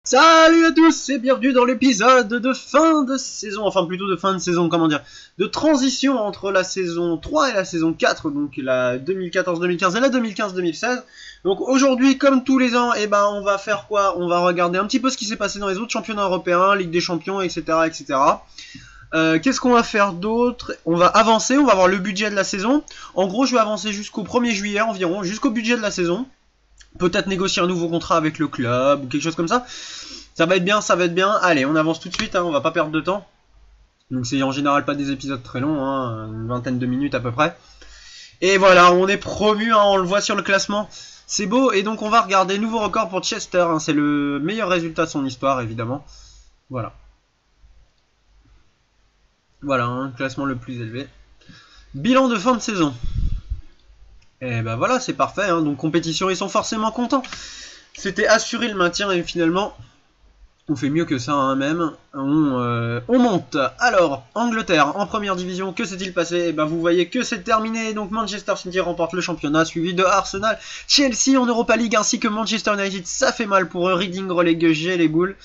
Salut à tous et bienvenue dans l'épisode de fin de saison, enfin plutôt de fin de saison, comment dire, de transition entre la saison 3 et la saison 4, donc la 2014-2015 et la 2015-2016. Donc aujourd'hui, comme tous les ans, on va faire quoi? On va regarder un petit peu ce qui s'est passé dans les autres championnats européens, Ligue des Champions, etc. etc. Qu'est-ce qu'on va faire d'autre? On va avancer, on va voir le budget de la saison. En gros, je vais avancer jusqu'au 1er juillet environ, jusqu'au budget de la saison. Peut-être négocier un nouveau contrat avec le club ou quelque chose comme ça. Ça va être bien, ça va être bien. Allez, on avance tout de suite, hein, on va pas perdre de temps. Donc c'est en général pas des épisodes très longs, hein, une vingtaine de minutes à peu près. Et voilà, on est promu, hein, on le voit sur le classement. C'est beau, et donc on va regarder nouveau record pour Chester, hein, c'est le meilleur résultat de son histoire évidemment. Voilà. Voilà, hein, classement le plus élevé. Bilan de fin de saison. Et ben voilà, c'est parfait, hein, donc compétition, ils sont forcément contents. C'était assurer le maintien et finalement, on fait mieux que ça, hein, même. On monte. Alors, Angleterre en première division, que s'est-il passé? Vous voyez que c'est terminé. Donc Manchester City remporte le championnat, suivi de Arsenal, Chelsea en Europa League, ainsi que Manchester United. Ça fait mal pour eux. Reading relégué les boules.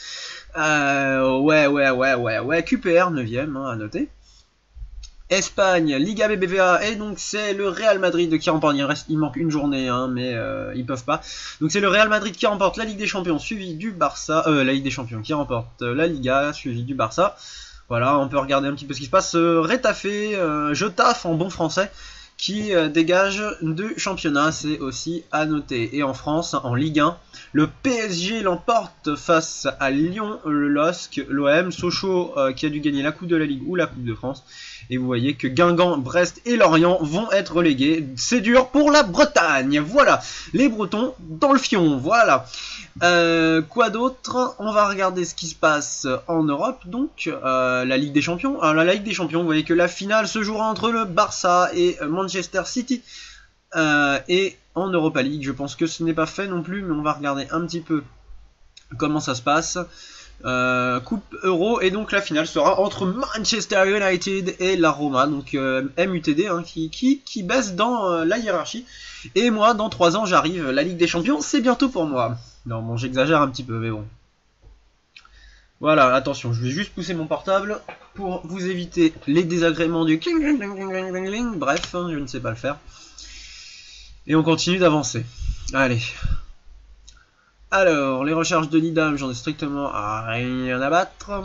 Ouais. QPR 9ème, hein, à noter. Espagne, Liga BBVA, et donc c'est le Real Madrid qui remporte, il manque une journée, hein, mais ils peuvent pas. Donc c'est le Real Madrid qui remporte la Ligue des Champions, suivi du Barça, la Ligue des Champions qui remporte la Liga, suivi du Barça. Voilà, on peut regarder un petit peu ce qui se passe. Rétafé, je taffe en bon français, qui dégage du championnat, c'est aussi à noter. Et en France, en Ligue 1, le PSG l'emporte face à Lyon, le LOSC, l'OM, Sochaux qui a dû gagner la Coupe de la Ligue ou la Coupe de France. Et vous voyez que Guingamp, Brest et Lorient vont être relégués. C'est dur pour la Bretagne. Voilà, les Bretons dans le fion. Voilà. Quoi d'autre? On va regarder ce qui se passe en Europe. Donc, la Ligue des Champions. Alors, la Ligue des Champions, vous voyez que la finale se jouera entre le Barça et Manchester City. Et en Europa League, je pense que ce n'est pas fait non plus, mais on va regarder un petit peu comment ça se passe. Coupe Euro, et donc la finale sera entre Manchester United et la Roma, donc MUTD, hein, qui baisse dans la hiérarchie. Et moi, dans 3 ans, j'arrive, la Ligue des Champions, c'est bientôt pour moi. Non, bon, j'exagère un petit peu, mais bon. Voilà, attention, je vais juste pousser mon portable pour vous éviter les désagréments du cling. Bref, hein, je ne sais pas le faire. Et on continue d'avancer. Allez. Alors, les recherches de Nidam, j'en ai strictement rien à battre.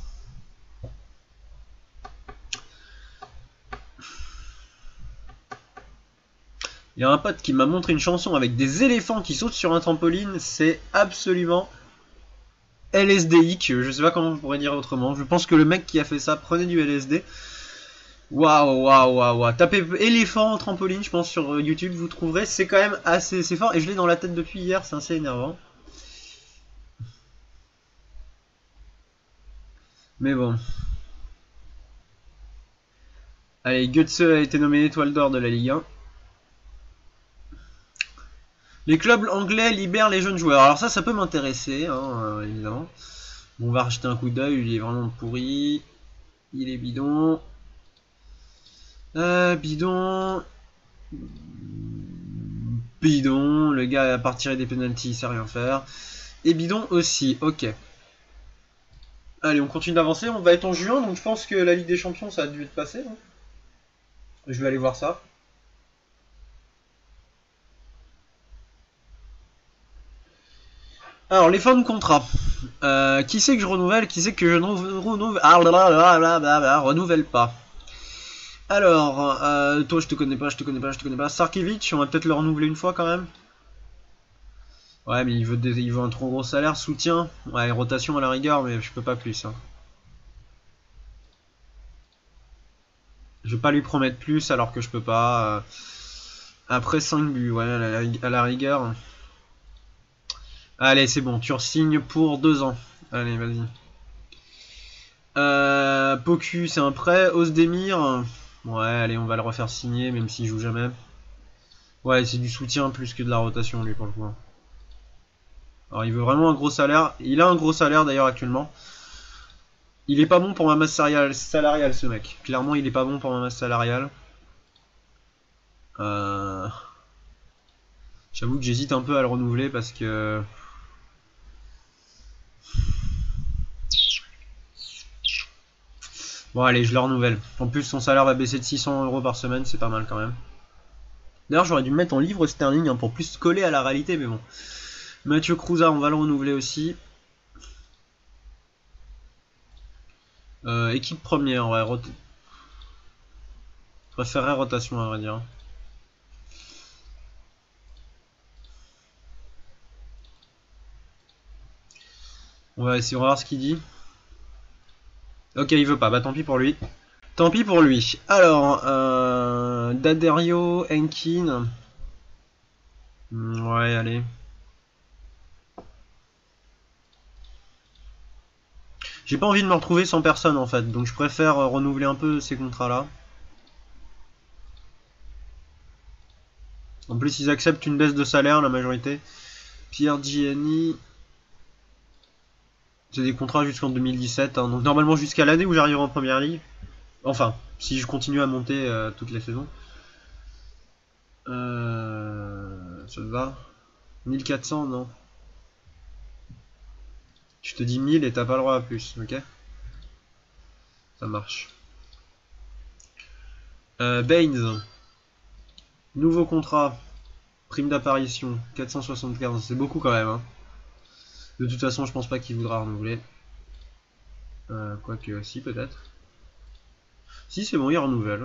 Il y a un pote qui m'a montré une chanson avec des éléphants qui sautent sur un trampoline, c'est absolument LSDique, je sais pas comment on pourrait dire autrement. Je pense que le mec qui a fait ça prenait du LSD. Waouh. Tapez éléphant trampoline, je pense, sur YouTube, vous trouverez. C'est quand même assez fort, et je l'ai dans la tête depuis hier, c'est assez énervant. Mais bon. Allez, Götze a été nommé étoile d'or de la Ligue 1. Les clubs anglais libèrent les jeunes joueurs. Alors ça peut m'intéresser, hein, évidemment. Bon, on va rejeter un coup d'œil, il est vraiment pourri. Il est bidon. Bidon. Le gars a pas tiré des penalties, il sait rien faire. Et bidon aussi, ok. Allez, on continue d'avancer, on va être en juin, donc je pense que la Ligue des Champions, ça a dû être passé. Hein. Je vais aller voir ça. Alors, les fins de contrat. Qui c'est que je renouvelle? Qui c'est que je renouvelle pas? Alors, toi je te connais pas. Sarkiewicz, on va peut-être le renouveler une fois quand même. Ouais, mais il veut un trop gros salaire, soutien. Ouais, rotation à la rigueur, mais je peux pas plus. Hein. Je vais pas lui promettre plus alors que je peux pas. Après 5 buts, ouais, à la rigueur. Allez, c'est bon, tu re-signes pour 2 ans. Allez, vas-y. Poku, c'est un prêt. Osdemir. Ouais, allez, on va le refaire signer, même s'il joue jamais. Ouais, c'est du soutien plus que de la rotation, lui, pour le coup. Alors, il veut vraiment un gros salaire. Il a un gros salaire, d'ailleurs, actuellement. Il est pas bon pour ma masse salariale, ce mec. Clairement, il est pas bon pour ma masse salariale. J'avoue que j'hésite un peu à le renouveler parce que... Bon allez, je le renouvelle. En plus son salaire va baisser de 600 € par semaine, c'est pas mal quand même. D'ailleurs j'aurais dû me mettre en livre sterling hein, pour plus coller à la réalité, mais bon. Mathieu Crouza, on va le renouveler aussi. Équipe première, ouais, je préférerais rotation à vrai dire. On va essayer, on va voir ce qu'il dit. Ok, il veut pas, bah tant pis pour lui. Tant pis pour lui. Alors, Daderio, Enkin. Ouais, allez. J'ai pas envie de me retrouver sans personne en fait, donc je préfère renouveler un peu ces contrats là. En plus ils acceptent une baisse de salaire la majorité. Pierre Gianni. C'est des contrats jusqu'en 2017, hein, donc normalement jusqu'à l'année où j'arriverai en première ligue. Enfin, si je continue à monter toutes les saisons. Ça te va 1400 non. Tu te dis 1000 et t'as pas le droit à plus, ok. Ça marche. Baines. Nouveau contrat. Prime d'apparition. 475. C'est beaucoup quand même. Hein. De toute façon, je pense pas qu'il voudra renouveler. Quoique, si, peut-être. Si, c'est bon, il renouvelle.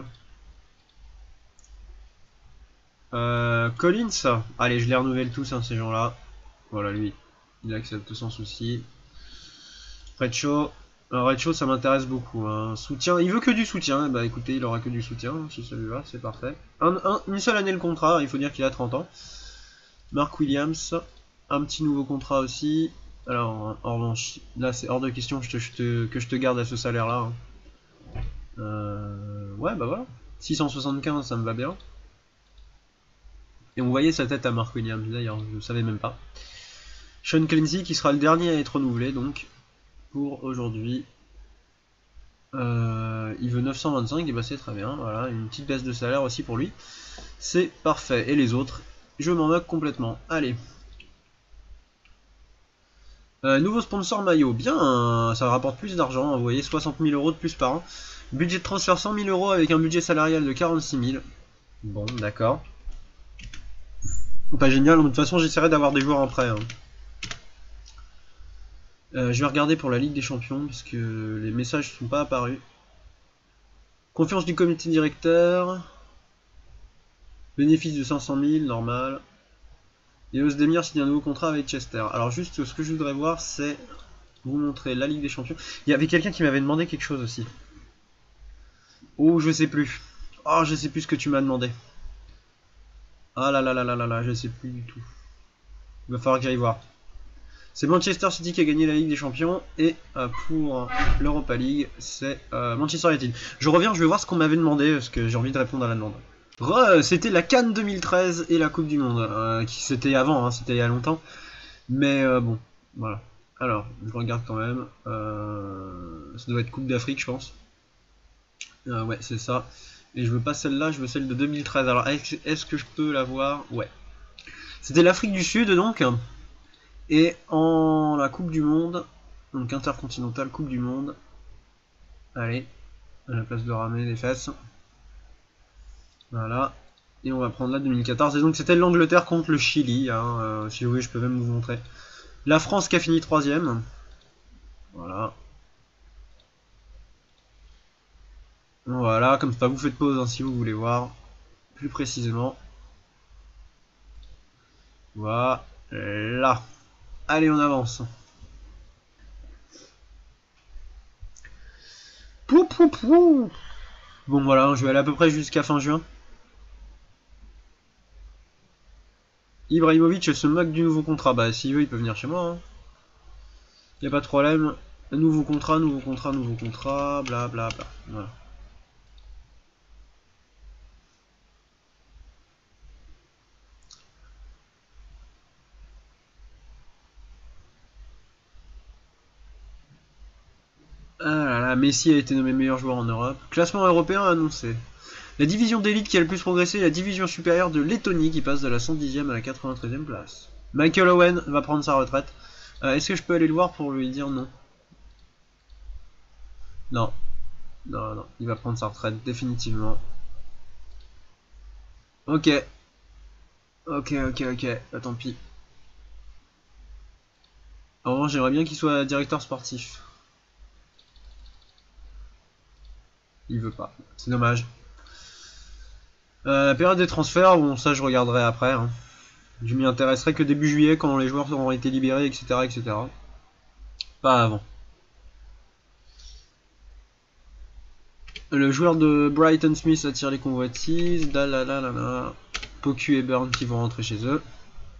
Collins. Allez, je les renouvelle tous, hein, ces gens-là. Voilà, lui. Il accepte sans souci. Redshaw. Redshaw, ça m'intéresse beaucoup. Hein. Soutien. Il veut que du soutien. Bah écoutez, il aura que du soutien. Si ça lui va, c'est parfait. Une seule année le contrat. Il faut dire qu'il a 30 ans. Mark Williams. Un petit nouveau contrat aussi. Alors, en revanche, là c'est hors de question que je te garde à ce salaire-là. Hein. Ouais, bah voilà. 675, ça me va bien. Et on voyait sa tête à Mark Williams, d'ailleurs, je ne savais même pas. Sean Clancy qui sera le dernier à être renouvelé, donc, pour aujourd'hui. Il veut 925, et bah c'est très bien. Voilà, une petite baisse de salaire aussi pour lui. C'est parfait. Et les autres, je m'en moque complètement. Allez. Nouveau sponsor maillot, bien, ça rapporte plus d'argent, vous voyez, 60 000 € de plus par an. Budget de transfert 100 000 € avec un budget salarial de 46 000. Bon, d'accord. Pas génial, de toute façon j'essaierai d'avoir des joueurs en prêt. Hein. Je vais regarder pour la Ligue des Champions, parce que les messages ne sont pas apparus. Confiance du comité directeur. Bénéfice de 500 000, normal. Et Ozdemir signe un nouveau contrat avec Chester. Alors juste, ce que je voudrais voir, c'est vous montrer la Ligue des Champions. Il y avait quelqu'un qui m'avait demandé quelque chose aussi. Oh, je sais plus. Oh, je sais plus ce que tu m'as demandé. Ah là là là là là là, je sais plus du tout. Il va falloir que j'aille voir. C'est Manchester City qui a gagné la Ligue des Champions. Et pour l'Europa League, c'est Manchester United. Je reviens, je vais voir ce qu'on m'avait demandé, parce que j'ai envie de répondre à la demande. C'était la Cannes 2013 et la Coupe du Monde. C'était avant, hein, c'était il y a longtemps. Mais bon, voilà. Alors, je regarde quand même. Ça doit être Coupe d'Afrique, je pense. Ouais, c'est ça. Et je veux pas celle-là, je veux celle de 2013. Alors, est-ce que je peux la voir? Ouais. C'était l'Afrique du Sud, donc. Et en la Coupe du Monde, donc intercontinentale Coupe du Monde. Allez, à la place de ramener les fesses. Voilà. Et on va prendre la 2014. Et donc, c'était l'Angleterre contre le Chili. Hein, si vous voulez, je peux même vous montrer. La France qui a fini 3ème. Voilà. Voilà, comme ça vous faites pause hein, si vous voulez voir plus précisément. Voilà. Allez, on avance. Pou, pou, pou. Bon voilà, je vais aller à peu près jusqu'à fin juin. Ibrahimovic se moque du nouveau contrat. Bah s'il veut, il peut venir chez moi. Hein. Y a pas de problème. Nouveau contrat, nouveau contrat, nouveau contrat, bla bla bla. Voilà. Ah là là, Messi a été nommé meilleur joueur en Europe. Classement européen annoncé. La division d'élite qui a le plus progressé est la division supérieure de Lettonie qui passe de la 110ème à la 93ème place. Michael Owen va prendre sa retraite. Est-ce que je peux aller le voir pour lui dire non? Non. Non, non, il va prendre sa retraite définitivement. Ok. Ok, ok, ok. Bah, tant pis. En revanche, j'aimerais bien qu'il soit directeur sportif. Il veut pas. C'est dommage. La période des transferts, bon, ça je regarderai après. Hein. Je m'y intéresserai que début juillet quand les joueurs auront été libérés, etc. etc. Pas avant. Le joueur de Brighton Smith attire les convoitises. Dalalalala. Poku et Burn qui vont rentrer chez eux.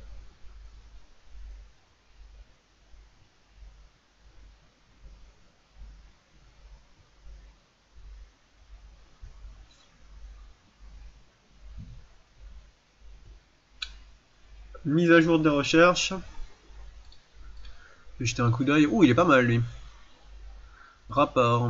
Mise à jour des recherches. Je vais jeter un coup d'œil. Ouh, il est pas mal lui. Rapport.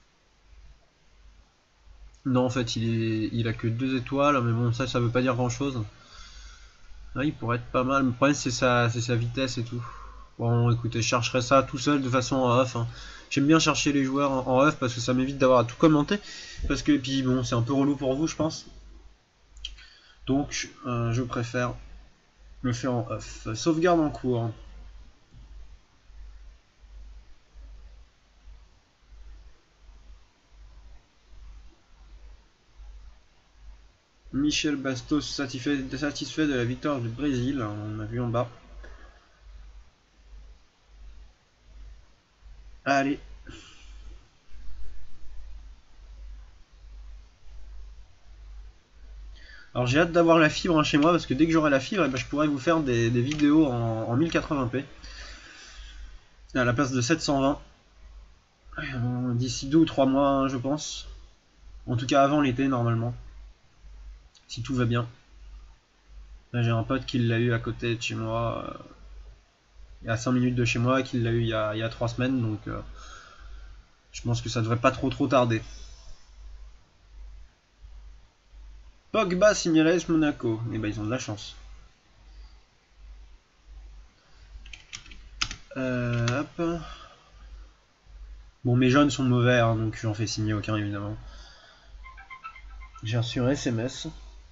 Non, en fait, il a que 2 étoiles, mais bon, ça veut pas dire grand chose. Ah, il pourrait être pas mal. Le problème, c'est sa vitesse et tout. Bon, écoutez, je chercherai ça tout seul de façon en off. Hein. J'aime bien chercher les joueurs en off parce que ça m'évite d'avoir à tout commenter. Parce que, puis bon, c'est un peu relou pour vous, je pense. Donc, je préfère le faire en off. Sauvegarde en cours. Michel Bastos satisfait de la victoire du Brésil, on a vu en bas. Allez. Alors j'ai hâte d'avoir la fibre chez moi parce que dès que j'aurai la fibre, eh ben, je pourrai vous faire des vidéos en 1080p. À la place de 720. D'ici 2 ou 3 mois, hein, je pense. En tout cas avant l'été normalement. Si tout va bien. Là j'ai un pote qui l'a eu à côté de chez moi. À 5 minutes de chez moi, qui l'a eu il y a 3 semaines. Donc je pense que ça devrait pas trop tarder. Pogba signalé AS Monaco. Et ben ils ont de la chance. Hop. Bon, mes jeunes sont mauvais, hein, donc j'en fais signer aucun évidemment. J'ai reçu un SMS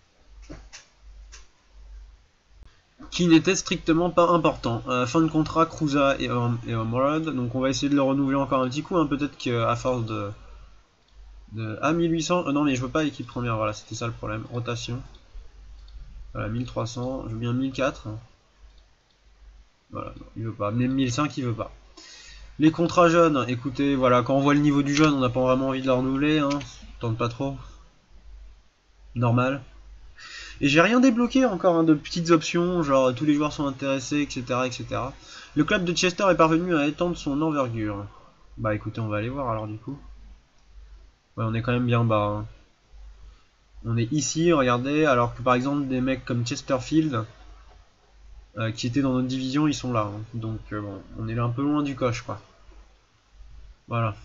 qui n'était strictement pas important. Fin de contrat, Cruza et Homrod, donc on va essayer de le renouveler encore un petit coup, hein, peut-être qu'à force de... Ah, 1800, non mais je veux pas équipe première, voilà, c'était ça le problème. Rotation. Voilà, 1300, je veux bien 1004. Voilà, non, il veut pas. Même 1005, il veut pas. Les contrats jeunes, écoutez, voilà, quand on voit le niveau du jeune, on n'a pas vraiment envie de le renouveler, hein. Tente pas trop. Normal. Et j'ai rien débloqué encore, hein, de petites options, genre tous les joueurs sont intéressés, etc., etc. Le club de Chester est parvenu à étendre son envergure. Bah écoutez, on va aller voir alors du coup. Ouais, on est quand même bien bas. Hein. On est ici, regardez, alors que par exemple des mecs comme Chesterfield, qui étaient dans notre division, ils sont là. Hein. Donc bon, on est là un peu loin du coche, quoi. Voilà.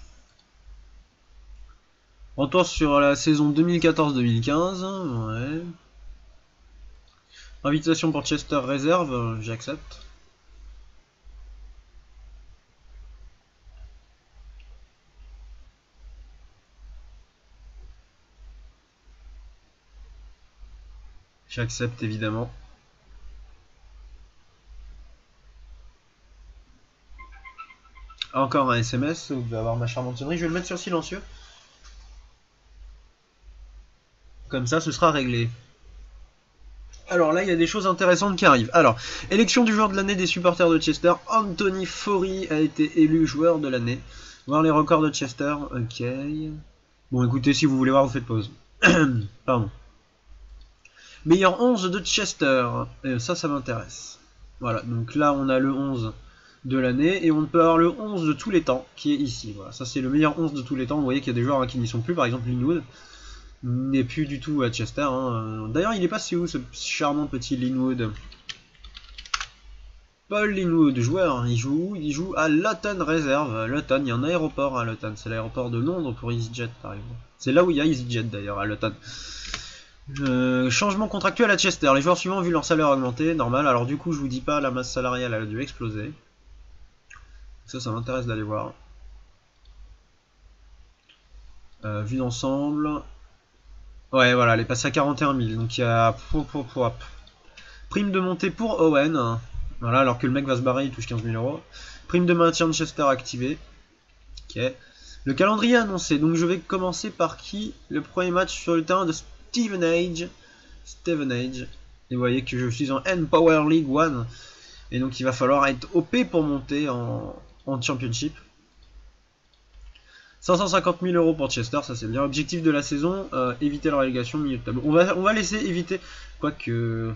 Retour sur la saison 2014-2015. Ouais. Invitation pour Chester réserve, j'accepte. J'accepte évidemment. Encore un SMS, vous devez avoir ma charmante sonnerie, je vais le mettre sur silencieux. Comme ça, ce sera réglé. Alors là, il y a des choses intéressantes qui arrivent. Alors, élection du joueur de l'année des supporters de Chester. Anthony Fori a été élu joueur de l'année. Voir les records de Chester. Ok. Bon, écoutez, si vous voulez voir, vous faites pause. Pardon. Meilleur 11 de Chester. Ça m'intéresse. Voilà, donc là, on a le 11 de l'année. Et on peut avoir le 11 de tous les temps, qui est ici. Voilà, ça c'est le meilleur 11 de tous les temps. Vous voyez qu'il y a des joueurs, hein, qui n'y sont plus, par exemple Linwood. N'est plus du tout à Chester. Hein. D'ailleurs, il est passé où ce charmant petit Linwood? Paul Linwood, joueur, il joue où? Il joue à Luton Reserve. Luton, il y a un aéroport à Luton. C'est l'aéroport de Londres pour EasyJet, par exemple. C'est là où il y a EasyJet d'ailleurs, à Luton. Changement contractuel à Chester. Les joueurs suivants ont vu leur salaire augmenter, normal. Alors du coup, je vous dis pas, la masse salariale a dû exploser. Ça m'intéresse d'aller voir. Vue d'ensemble. Ouais, voilà, elle est passée à 41 000. Donc il y a... Prime de montée pour Owen. Voilà, alors que le mec va se barrer, il touche 15 000 euros. Prime de maintien de Chester activée. Ok. Le calendrier annoncé. Donc je vais commencer par qui? Le premier match sur le terrain de Stevenage. Et vous voyez que je suis en N-Power League 1. Et donc il va falloir être OP pour monter en Championship. 550 000 euros pour Chester, ça c'est bien. Objectif de la saison, éviter la relégation, milieu de tableau. On va laisser éviter, quoique...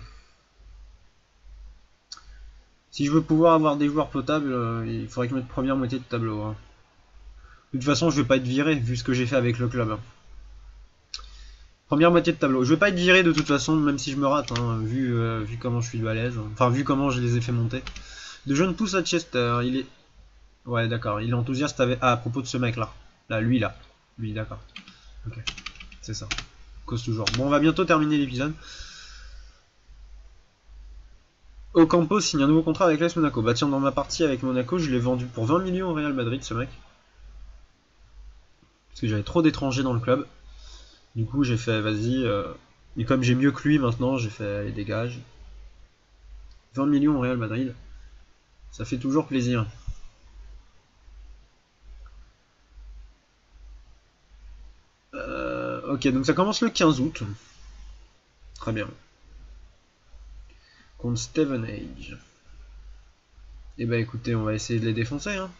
Si je veux pouvoir avoir des joueurs potables, il faudrait que je mette première moitié de tableau. Hein. De toute façon, je vais pas être viré, vu ce que j'ai fait avec le club. Hein. Première moitié de tableau. Je vais pas être viré de toute façon, même si je me rate, hein, vu comment je suis balèze. Enfin, vu comment je les ai fait monter. De jeunes pousse à Chester, il est... Ouais, d'accord, il est enthousiaste avec... Ah, à propos de ce mec-là. Lui, là. Lui, d'accord. Ok, c'est ça. Cause toujours. Bon, on va bientôt terminer l'épisode. Ocampo signe un nouveau contrat avec l'AS Monaco. Bah tiens, dans ma partie avec Monaco, je l'ai vendu pour 20 millions au Real Madrid, ce mec. Parce que j'avais trop d'étrangers dans le club. Du coup, j'ai fait, vas-y. Et comme j'ai mieux que lui maintenant, j'ai fait, allez, dégage. 20 millions au Real Madrid. Ça fait toujours plaisir. Ok, donc ça commence le 15 août. Très bien. Contre Stevenage. Et bah écoutez, on va essayer de les défoncer. Hein.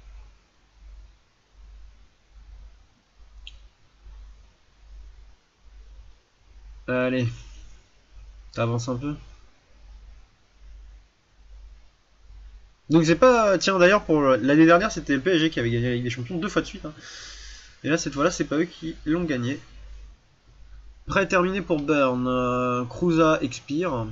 Allez. T'avances un peu. Donc c'est pas... Tiens d'ailleurs, pour l'année dernière, c'était le PSG qui avait gagné la Ligue des Champions 2 fois de suite. Hein. Et là, cette fois-là, c'est pas eux qui l'ont gagné. Prêt terminé pour Burn. Cruza expire.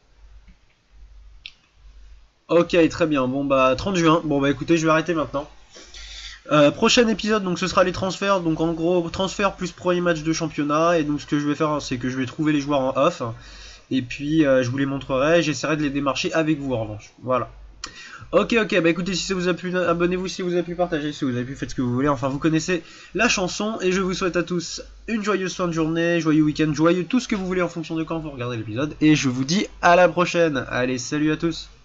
Ok, très bien. Bon bah 30 juin. Bon bah écoutez, je vais arrêter maintenant. Prochain épisode, donc ce sera les transferts. Donc en gros, transfert plus premier match de championnat. Et donc ce que je vais faire, c'est que je vais trouver les joueurs en off. Et puis je vous les montrerai. J'essaierai de les démarcher avec vous en revanche. Voilà. Ok, bah écoutez, si ça vous a plu, abonnez-vous, si vous avez pu partager, si vous avez pu, faites ce que vous voulez. Enfin, vous connaissez la chanson. Et je vous souhaite à tous une joyeuse fin de journée, joyeux week-end, joyeux tout ce que vous voulez en fonction de quand vous regardez l'épisode. Et je vous dis à la prochaine. Allez, salut à tous.